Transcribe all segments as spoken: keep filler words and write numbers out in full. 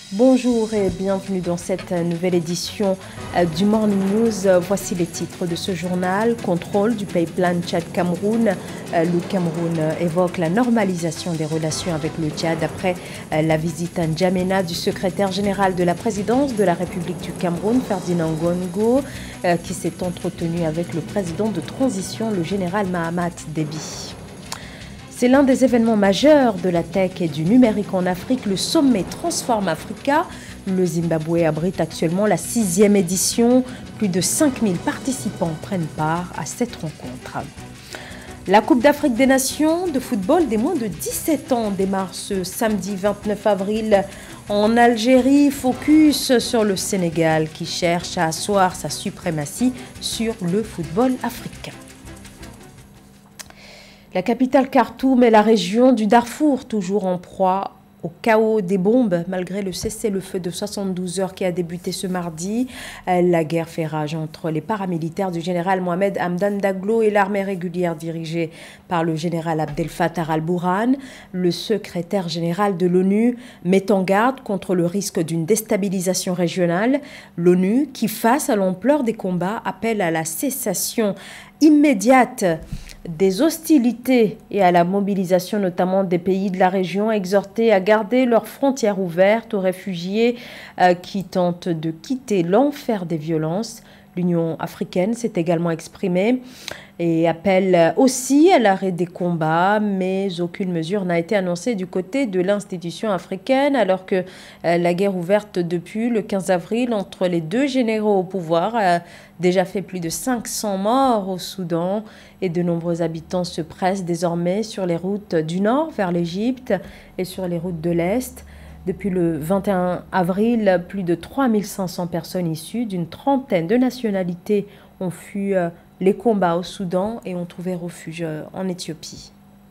Bonjour et bienvenue dans cette nouvelle édition du Morning News. Voici les titres de ce journal. Contrôle du pipeline Tchad-Cameroun. Le Cameroun évoque la normalisation des relations avec le Tchad après la visite à N'Djamena du secrétaire général de la présidence de la République du Cameroun, Ferdinand Ngongo, qui s'est entretenu avec le président de transition, le général Mahamat Déby. C'est l'un des événements majeurs de la tech et du numérique en Afrique, le sommet Transform Africa. Le Zimbabwe abrite actuellement la sixième édition. Plus de cinq mille participants prennent part à cette rencontre. La Coupe d'Afrique des Nations de football des moins de dix-sept ans démarre ce samedi vingt-neuf avril en Algérie. Focus sur le Sénégal qui cherche à asseoir sa suprématie sur le football africain. La capitale Khartoum et la région du Darfour, toujours en proie au chaos des bombes, malgré le cessez-le-feu de soixante-douze heures qui a débuté ce mardi. La guerre fait rage entre les paramilitaires du général Mohamed Hamdan Daglo et l'armée régulière dirigée par le général Abdel Fattah al-Burhan. Le secrétaire général de l'ONU met en garde contre le risque d'une déstabilisation régionale. L'ONU, qui face à l'ampleur des combats, appelle à la cessation immédiate des hostilités et à la mobilisation notamment des pays de la région, exhortés à garder leurs frontières ouvertes aux réfugiés euh, qui tentent de quitter l'enfer des violences. L'Union africaine s'est également exprimée et appelle aussi à l'arrêt des combats, mais aucune mesure n'a été annoncée du côté de l'institution africaine, alors que euh, la guerre ouverte depuis le quinze avril entre les deux généraux au pouvoir a déjà fait plus de cinq cents morts au Soudan et de nombreux habitants se pressent désormais sur les routes du nord vers l'Égypte et sur les routes de l'Est. Depuis le vingt et un avril, plus de trois mille cinq cents personnes issues d'une trentaine de nationalités ont fui les combats au Soudan et ont trouvé refuge en Éthiopie.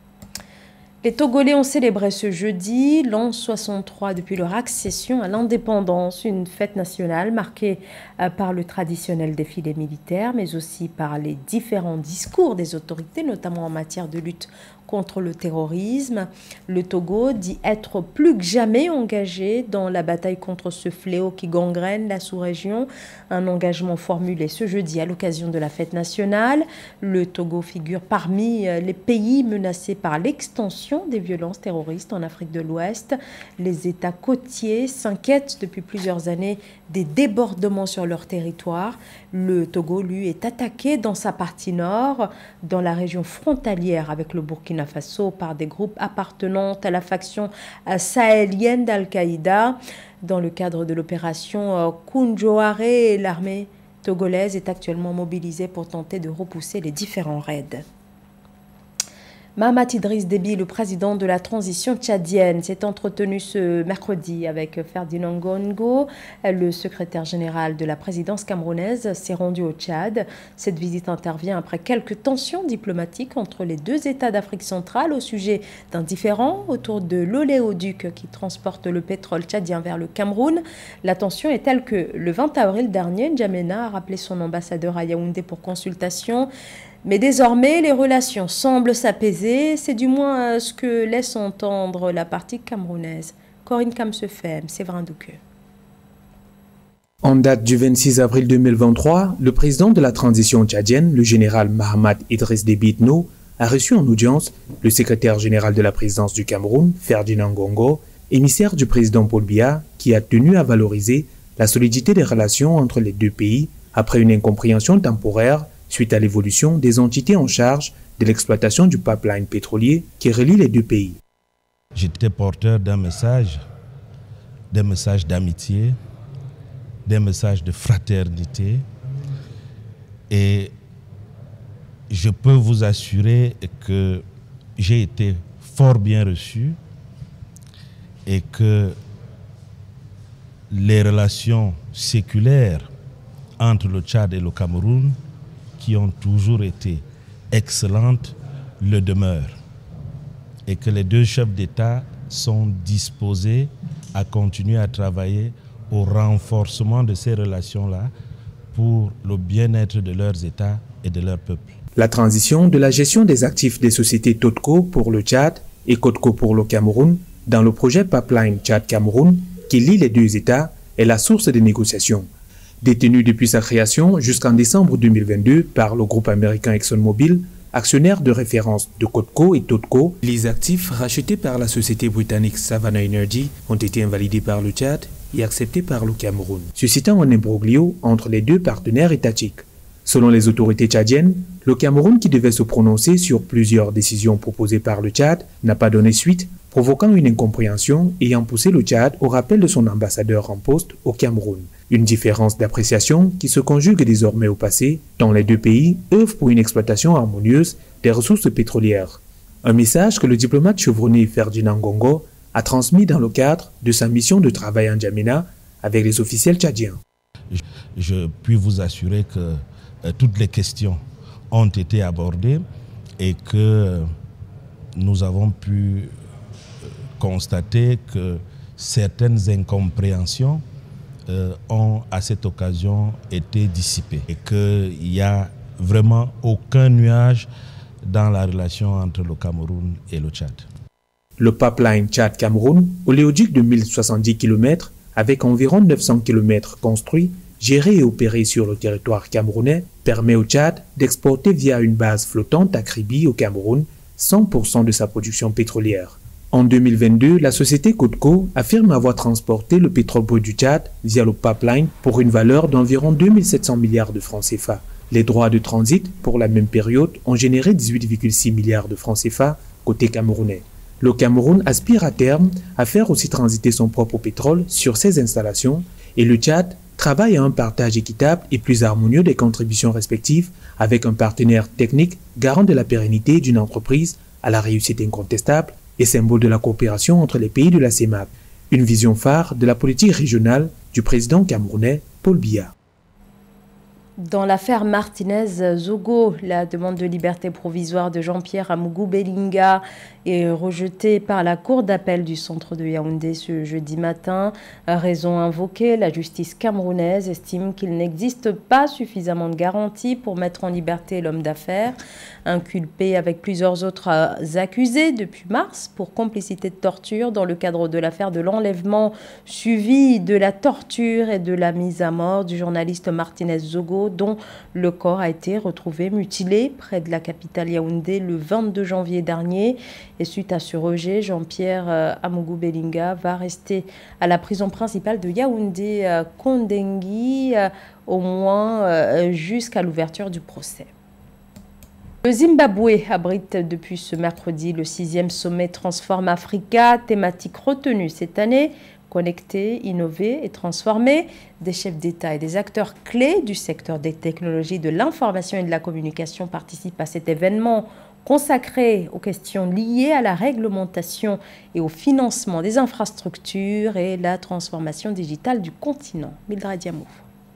Les Togolais ont célébré ce jeudi l'an soixante-trois depuis leur accession à l'indépendance, une fête nationale marquée par le traditionnel défilé militaire, mais aussi par les différents discours des autorités, notamment en matière de lutte contre le terrorisme. Le Togo dit être plus que jamais engagé dans la bataille contre ce fléau qui gangrène la sous-région. Un engagement formulé ce jeudi à l'occasion de la fête nationale. Le Togo figure parmi les pays menacés par l'extension des violences terroristes en Afrique de l'Ouest. Les États côtiers s'inquiètent depuis plusieurs années des débordements sur leur territoire. Le Togo, lui, est attaqué dans sa partie nord, dans la région frontalière avec le Burkina Faso, par des groupes appartenant à la faction sahélienne d'Al-Qaïda. Dans le cadre de l'opération Kounjoare, l'armée togolaise est actuellement mobilisée pour tenter de repousser les différents raids. Mahamat Idriss Déby, le président de la transition tchadienne, s'est entretenu ce mercredi avec Ferdinand Ngongo. Le secrétaire général de la présidence camerounaise s'est rendu au Tchad. Cette visite intervient après quelques tensions diplomatiques entre les deux États d'Afrique centrale au sujet d'un différend autour de l'oléoduc qui transporte le pétrole tchadien vers le Cameroun. La tension est telle que le vingt avril dernier, N'Djamena a rappelé son ambassadeur à Yaoundé pour consultation. Mais désormais, les relations semblent s'apaiser. C'est du moins ce que laisse entendre la partie camerounaise. Corinne Kamsefem, Séverin Douqueux. En date du vingt-six avril deux mille vingt-trois, le président de la transition tchadienne, le général Mahamat Idriss Déby Itno, a reçu en audience le secrétaire général de la présidence du Cameroun, Ferdinand Ngongo, émissaire du président Paul Biya, qui a tenu à valoriser la solidité des relations entre les deux pays après une incompréhension temporaire suite à l'évolution des entités en charge de l'exploitation du pipeline pétrolier qui relie les deux pays. J'étais porteur d'un message, d'un message d'amitié, d'un message de fraternité, et je peux vous assurer que j'ai été fort bien reçu et que les relations séculaires entre le Tchad et le Cameroun, qui ont toujours été excellentes, le demeurent. Et que les deux chefs d'État sont disposés à continuer à travailler au renforcement de ces relations-là pour le bien-être de leurs États et de leur peuple. La transition de la gestion des actifs des sociétés Totco pour le Tchad et Cotco pour le Cameroun dans le projet Pipeline Tchad-Cameroun qui lie les deux États est la source des négociations. Détenu depuis sa création jusqu'en décembre deux mille vingt-deux par le groupe américain ExxonMobil, actionnaire de référence de Codco et Totco, les actifs rachetés par la société britannique Savannah Energy ont été invalidés par le Tchad et acceptés par le Cameroun, suscitant un imbroglio entre les deux partenaires étatiques. Selon les autorités tchadiennes, le Cameroun, qui devait se prononcer sur plusieurs décisions proposées par le Tchad, n'a pas donné suite, provoquant une incompréhension ayant poussé le Tchad au rappel de son ambassadeur en poste au Cameroun. Une différence d'appréciation qui se conjugue désormais au passé, tant les deux pays œuvrent pour une exploitation harmonieuse des ressources pétrolières. Un message que le diplomate chevronné Ferdinand Ngongo a transmis dans le cadre de sa mission de travail en N'Djamena avec les officiels tchadiens. Je, je puis vous assurer que euh, toutes les questions ont été abordées et que euh, nous avons pu euh, constater que certaines incompréhensions euh, ont à cette occasion été dissipées et qu'il n'y a vraiment aucun nuage dans la relation entre le Cameroun et le Tchad. Le pipeline Tchad-Cameroun, oléoduc de mille soixante-dix kilomètres, avec environ neuf cents kilomètres construits, géré et opéré sur le territoire camerounais, permet au Tchad d'exporter via une base flottante à Kribi au Cameroun cent pour cent de sa production pétrolière. En deux mille vingt-deux, la société Codco affirme avoir transporté le pétrole brut du Tchad via le pipeline pour une valeur d'environ deux mille sept cents milliards de francs C F A. Les droits de transit pour la même période ont généré dix-huit virgule six milliards de francs C F A côté camerounais. Le Cameroun aspire à terme à faire aussi transiter son propre pétrole sur ses installations et le Tchad travaille à un partage équitable et plus harmonieux des contributions respectives avec un partenaire technique garant de la pérennité d'une entreprise à la réussite incontestable et symbole de la coopération entre les pays de la C E M A P. Une vision phare de la politique régionale du président camerounais Paul Biya. Dans l'affaire Martinez-Zogo, la demande de liberté provisoire de Jean-Pierre Amougou Belinga est rejetée par la cour d'appel du centre de Yaoundé ce jeudi matin. Raison invoquée, la justice camerounaise estime qu'il n'existe pas suffisamment de garanties pour mettre en liberté l'homme d'affaires, inculpé avec plusieurs autres accusés depuis mars pour complicité de torture dans le cadre de l'affaire de l'enlèvement suivi de la torture et de la mise à mort du journaliste Martinez-Zogo, dont le corps a été retrouvé mutilé près de la capitale Yaoundé le vingt-deux janvier dernier. Et suite à ce rejet, Jean-Pierre Amougou Belinga va rester à la prison principale de Yaoundé Kondengui au moins jusqu'à l'ouverture du procès. Le Zimbabwe abrite depuis ce mercredi le sixième sommet Transform Africa, thématique retenue cette année. Connecter, innover et transformer, des chefs d'État et des acteurs clés du secteur des technologies de l'information et de la communication participent à cet événement consacré aux questions liées à la réglementation et au financement des infrastructures et la transformation digitale du continent. Mildred Diamou.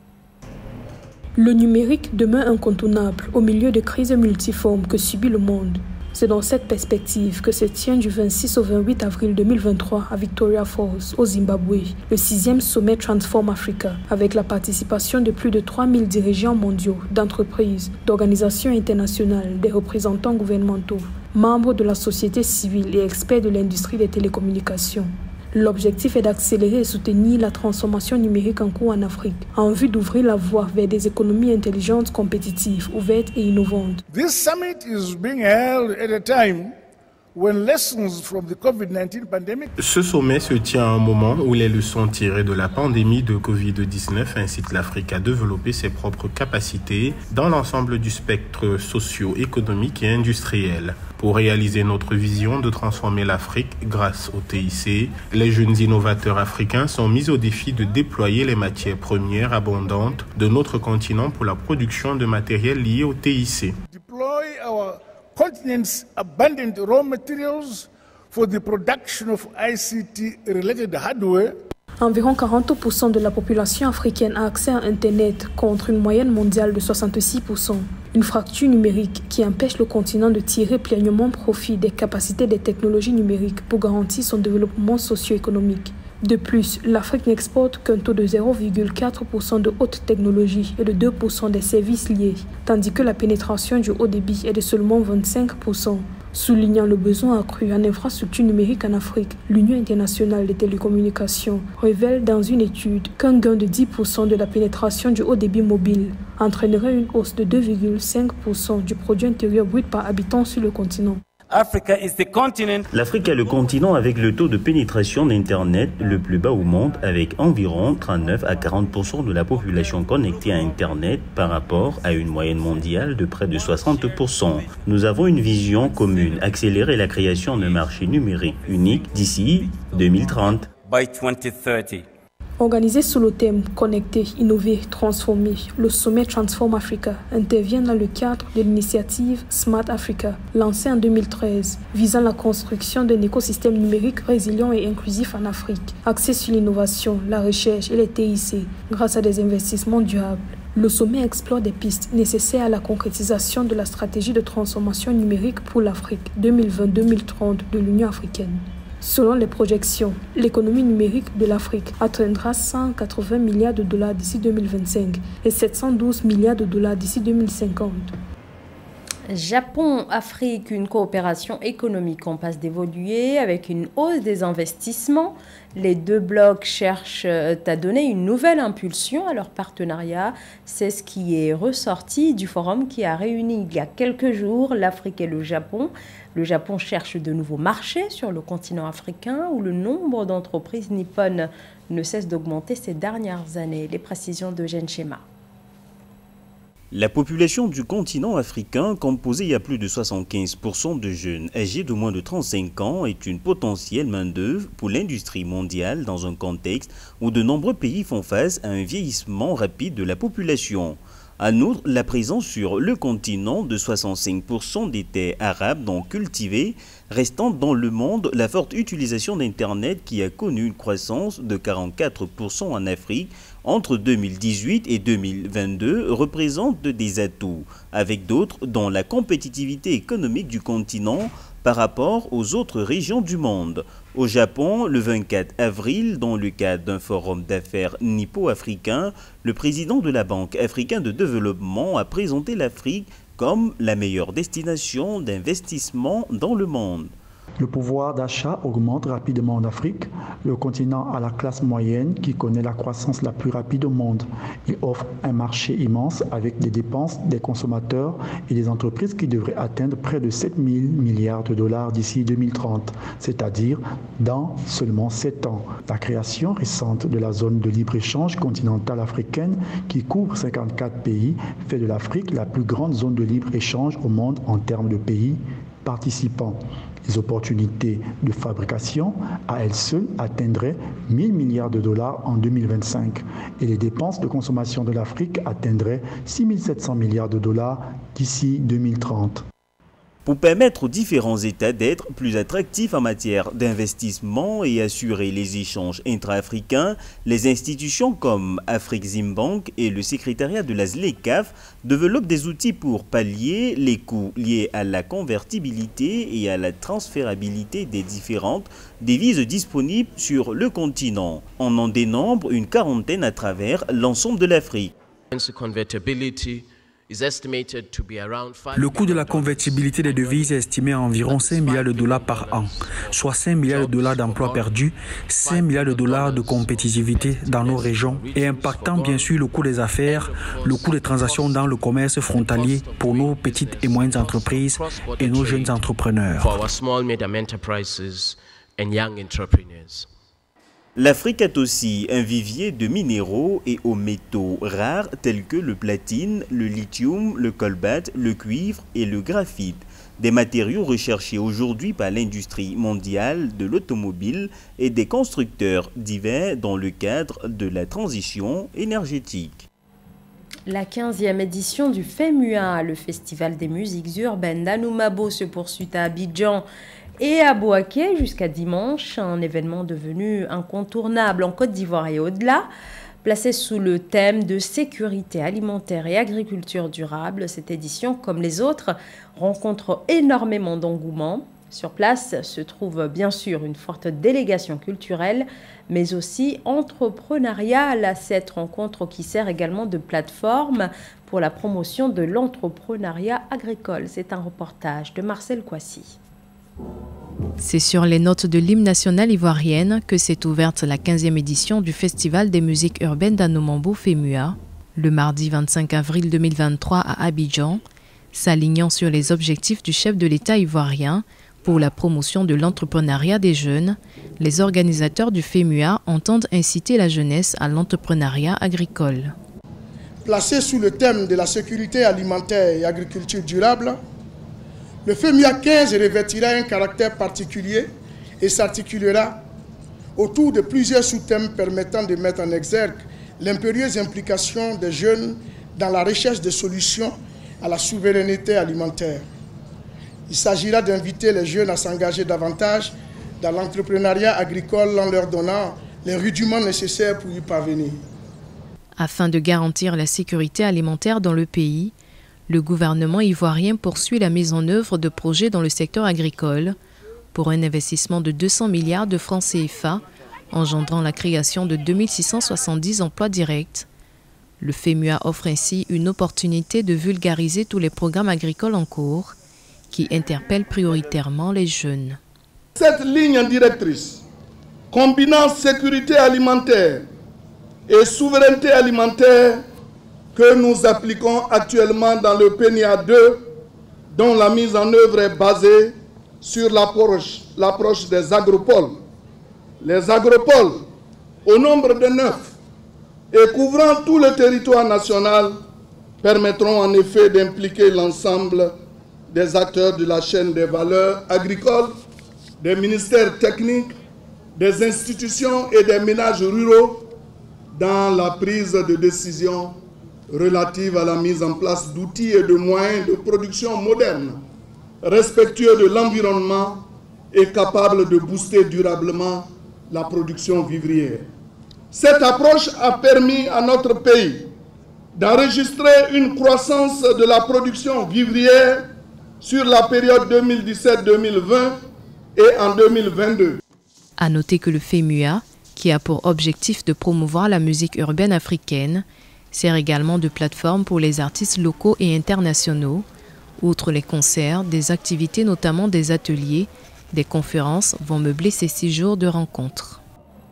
Le numérique demeure incontournable au milieu de crises multiformes que subit le monde. C'est dans cette perspective que se tient du vingt-six au vingt-huit avril deux mille vingt-trois à Victoria Falls, au Zimbabwe, le sixième sommet Transform Africa, avec la participation de plus de trois mille dirigeants mondiaux, d'entreprises, d'organisations internationales, des représentants gouvernementaux, membres de la société civile et experts de l'industrie des télécommunications. L'objectif est d'accélérer et soutenir la transformation numérique en cours en Afrique, en vue d'ouvrir la voie vers des économies intelligentes, compétitives, ouvertes et innovantes. This summit is being held at a time when lessons from the COVID nineteen pandemic. Ce sommet se tient à un moment où les leçons tirées de la pandémie de covid dix-neuf incitent l'Afrique à développer ses propres capacités dans l'ensemble du spectre socio-économique et industriel. Pour réaliser notre vision de transformer l'Afrique grâce au T I C, les jeunes innovateurs africains sont mis au défi de déployer les matières premières abondantes de notre continent pour la production de matériel lié au T I C. Deploy our continent's abundant raw materials for the production of I C T-related hardware. Environ quarante pour cent de la population africaine a accès à Internet contre une moyenne mondiale de soixante-six pour cent. Une fracture numérique qui empêche le continent de tirer pleinement profit des capacités des technologies numériques pour garantir son développement socio-économique. De plus, l'Afrique n'exporte qu'un taux de zéro virgule quatre pour cent de haute technologie et de deux pour cent des services liés, tandis que la pénétration du haut débit est de seulement vingt-cinq pour cent. Soulignant le besoin accru en infrastructures numériques en Afrique, l'Union internationale des télécommunications révèle dans une étude qu'un gain de dix pour cent de la pénétration du haut débit mobile entraînerait une hausse de deux virgule cinq pour cent du produit intérieur brut par habitant sur le continent. L'Afrique est le continent avec le taux de pénétration d'Internet le plus bas au monde, avec environ trente-neuf à quarante pour cent de la population connectée à Internet par rapport à une moyenne mondiale de près de soixante pour cent. Nous avons une vision commune, accélérer la création d'un marché numérique unique d'ici deux mille trente. Organisé sous le thème « Connecter, innover, transformer », le sommet Transform Africa intervient dans le cadre de l'initiative Smart Africa, lancée en deux mille treize, visant la construction d'un écosystème numérique résilient et inclusif en Afrique, axé sur l'innovation, la recherche et les T I C, grâce à des investissements durables. Le sommet explore des pistes nécessaires à la concrétisation de la stratégie de transformation numérique pour l'Afrique deux mille vingt à deux mille trente de l'Union africaine. Selon les projections, l'économie numérique de l'Afrique atteindra cent quatre-vingts milliards de dollars d'ici deux mille vingt-cinq et sept cent douze milliards de dollars d'ici deux mille cinquante. Japon-Afrique, une coopération économique en passe d'évoluer avec une hausse des investissements. Les deux blocs cherchent à donner une nouvelle impulsion à leur partenariat. C'est ce qui est ressorti du forum qui a réuni il y a quelques jours l'Afrique et le Japon. Le Japon cherche de nouveaux marchés sur le continent africain où le nombre d'entreprises nippones ne cesse d'augmenter ces dernières années. Les précisions d'Eugène Schéma. La population du continent africain, composée à plus de soixante-quinze pour cent de jeunes âgés de moins de trente-cinq ans, est une potentielle main-d'œuvre pour l'industrie mondiale dans un contexte où de nombreux pays font face à un vieillissement rapide de la population. En outre, la présence sur le continent de soixante-cinq pour cent des terres arabes non cultivées, restant dans le monde la forte utilisation d'Internet qui a connu une croissance de quarante-quatre pour cent en Afrique entre deux mille dix-huit et deux mille vingt-deux représente des atouts, avec d'autres dont la compétitivité économique du continent par rapport aux autres régions du monde. Au Japon, le vingt-quatre avril, dans le cadre d'un forum d'affaires nippo-africain, le président de la Banque africaine de développement a présenté l'Afrique comme la meilleure destination d'investissement dans le monde. Le pouvoir d'achat augmente rapidement en Afrique. Le continent a la classe moyenne qui connaît la croissance la plus rapide au monde. Il offre un marché immense avec des dépenses des consommateurs et des entreprises qui devraient atteindre près de sept mille milliards de dollars d'ici deux mille trente, c'est-à-dire dans seulement sept ans. La création récente de la zone de libre-échange continentale africaine qui couvre cinquante-quatre pays fait de l'Afrique la plus grande zone de libre-échange au monde en termes de pays participants. Les opportunités de fabrication, à elles seules, atteindraient mille milliards de dollars en deux mille vingt-cinq et les dépenses de consommation de l'Afrique atteindraient six mille sept cents milliards de dollars d'ici deux mille trente. Pour permettre aux différents États d'être plus attractifs en matière d'investissement et assurer les échanges intra-africains, les institutions comme Afreximbank et le secrétariat de la ZLECAf développent des outils pour pallier les coûts liés à la convertibilité et à la transférabilité des différentes devises disponibles sur le continent. On en dénombre une quarantaine à travers l'ensemble de l'Afrique. Le coût de la convertibilité des devises est estimé à environ cinq milliards de dollars par an, soit cinq milliards de dollars d'emplois perdus, cinq milliards de dollars de compétitivité dans nos régions et impactant bien sûr le coût des affaires, le coût des transactions dans le commerce frontalier pour nos petites et moyennes entreprises et nos jeunes entrepreneurs. L'Afrique est aussi un vivier de minéraux et aux métaux rares tels que le platine, le lithium, le cobalt, le cuivre et le graphite. Des matériaux recherchés aujourd'hui par l'industrie mondiale de l'automobile et des constructeurs divers dans le cadre de la transition énergétique. La quinzième édition du FEMUA, le Festival des musiques urbaines d'Anoumabo, se poursuit à Abidjan et à Bouaké jusqu'à dimanche, un événement devenu incontournable en Côte d'Ivoire et au-delà. Placé sous le thème de sécurité alimentaire et agriculture durable, cette édition, comme les autres, rencontre énormément d'engouement. Sur place se trouve bien sûr une forte délégation culturelle, mais aussi entrepreneuriale. Cette rencontre qui sert également de plateforme pour la promotion de l'entrepreneuriat agricole. C'est un reportage de Marcel Kouassi. C'est sur les notes de l'hymne national ivoirienne que s'est ouverte la quinzième édition du Festival des musiques urbaines d'Anomambo FEMUA, le mardi vingt-cinq avril deux mille vingt-trois à Abidjan, s'alignant sur les objectifs du chef de l'État ivoirien pour la promotion de l'entrepreneuriat des jeunes. Les organisateurs du FEMUA entendent inciter la jeunesse à l'entrepreneuriat agricole. Placé sous le thème de la sécurité alimentaire et agriculture durable, le FEMUA quinze revêtira un caractère particulier et s'articulera autour de plusieurs sous-thèmes permettant de mettre en exergue l'impérieuse implication des jeunes dans la recherche de solutions à la souveraineté alimentaire. Il s'agira d'inviter les jeunes à s'engager davantage dans l'entrepreneuriat agricole en leur donnant les rudiments nécessaires pour y parvenir. Afin de garantir la sécurité alimentaire dans le pays, le gouvernement ivoirien poursuit la mise en œuvre de projets dans le secteur agricole pour un investissement de deux cents milliards de francs C F A, engendrant la création de deux mille six cent soixante-dix emplois directs. Le FEMUA offre ainsi une opportunité de vulgariser tous les programmes agricoles en cours qui interpellent prioritairement les jeunes. Cette ligne directrice, combinant sécurité alimentaire et souveraineté alimentaire que nous appliquons actuellement dans le P N I A deux, dont la mise en œuvre est basée sur l'approche l'approche des agropoles. Les agropoles, au nombre de neuf et couvrant tout le territoire national, permettront en effet d'impliquer l'ensemble des acteurs de la chaîne des valeurs agricoles, des ministères techniques, des institutions et des ménages ruraux dans la prise de décision relative à la mise en place d'outils et de moyens de production modernes, respectueux de l'environnement et capables de booster durablement la production vivrière. Cette approche a permis à notre pays d'enregistrer une croissance de la production vivrière sur la période deux mille dix-sept deux mille vingt et en deux mille vingt-deux. À noter que le FEMUA, qui a pour objectif de promouvoir la musique urbaine africaine, sert également de plateforme pour les artistes locaux et internationaux. Outre les concerts, des activités, notamment des ateliers, des conférences, vont meubler ces six jours de rencontres.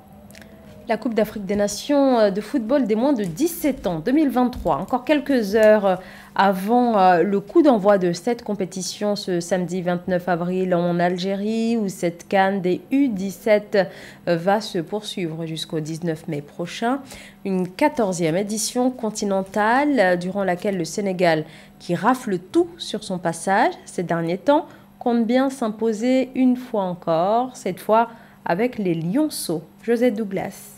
La Coupe d'Afrique des Nations de football des moins de dix-sept ans, deux mille vingt-trois. Encore quelques heures avant le coup d'envoi de cette compétition ce samedi vingt-neuf avril en Algérie, où cette CAN des U dix-sept va se poursuivre jusqu'au dix-neuf mai prochain. Une quatorzième édition continentale durant laquelle le Sénégal, qui rafle tout sur son passage ces derniers temps, compte bien s'imposer une fois encore, cette fois avec les Lionceaux. José Douglas.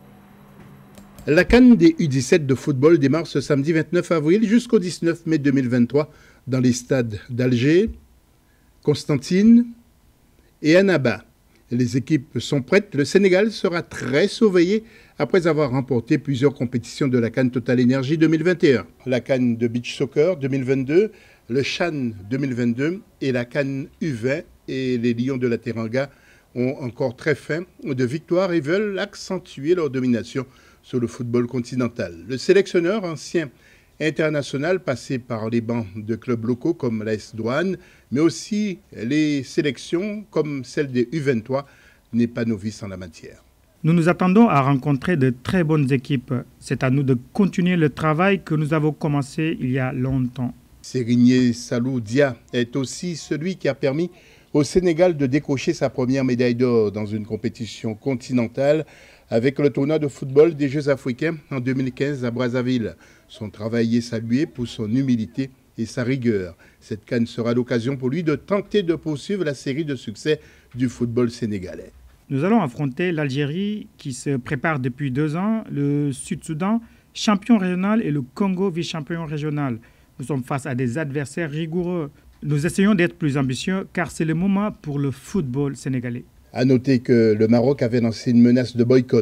La CAN des U dix-sept de football démarre ce samedi vingt-neuf avril jusqu'au dix-neuf mai deux mille vingt-trois dans les stades d'Alger, Constantine et Annaba. Les équipes sont prêtes. Le Sénégal sera très surveillé après avoir remporté plusieurs compétitions de la CAN Total Energy deux mille vingt et un. La CAN de Beach Soccer deux mille vingt-deux, le CHAN deux mille vingt-deux et la CAN U vingt, et les Lions de la Teranga ont encore très faim de victoires et veulent accentuer leur domination sur le football continental. Le sélectionneur ancien international passé par les bancs de clubs locaux comme l'A S Douane, mais aussi les sélections comme celle des U vingt-trois, n'est pas novice en la matière. Nous nous attendons à rencontrer de très bonnes équipes. C'est à nous de continuer le travail que nous avons commencé il y a longtemps. Sérigné Salou Dia est aussi celui qui a permis au Sénégal de décrocher sa première médaille d'or dans une compétition continentale avec le tournoi de football des Jeux africains en deux mille quinze à Brazzaville. Son travail est salué pour son humilité et sa rigueur. Cette CAN sera l'occasion pour lui de tenter de poursuivre la série de succès du football sénégalais. Nous allons affronter l'Algérie qui se prépare depuis deux ans, le Sud-Soudan, champion régional, et le Congo, vice-champion régional. Nous sommes face à des adversaires rigoureux. Nous essayons d'être plus ambitieux car c'est le moment pour le football sénégalais. À noter que le Maroc avait lancé une menace de boycott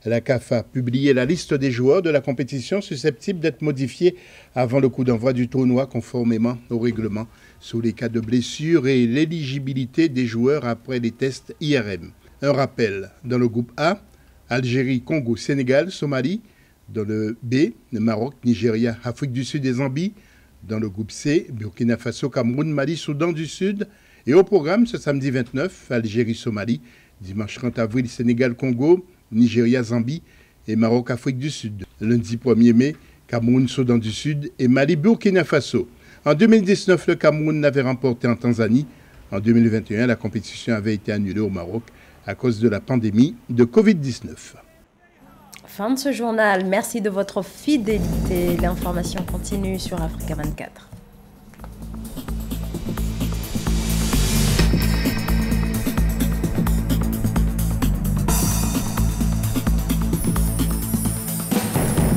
La C A F a publié la liste des joueurs de la compétition susceptibles d'être modifiés avant le coup d'envoi du tournoi conformément au règlement sur les cas de blessure et l'éligibilité des joueurs après les tests I R M. Un rappel, dans le groupe A, Algérie, Congo, Sénégal, Somalie. Dans le B, le Maroc, Nigeria, Afrique du Sud et Zambie. Dans le groupe C, Burkina Faso, Cameroun, Mali, Soudan du Sud. Et au programme, ce samedi vingt-neuf, Algérie, Somalie. Dimanche trente avril, Sénégal, Congo, Nigeria, Zambie et Maroc, Afrique du Sud. Lundi premier mai, Cameroun, Soudan du Sud et Mali, Burkina Faso. En deux mille dix-neuf, le Cameroun l'avait remporté en Tanzanie. En deux mille vingt et un, la compétition avait été annulée au Maroc à cause de la pandémie de covid dix-neuf. Fin de ce journal. Merci de votre fidélité. L'information continue sur Africa vingt-quatre.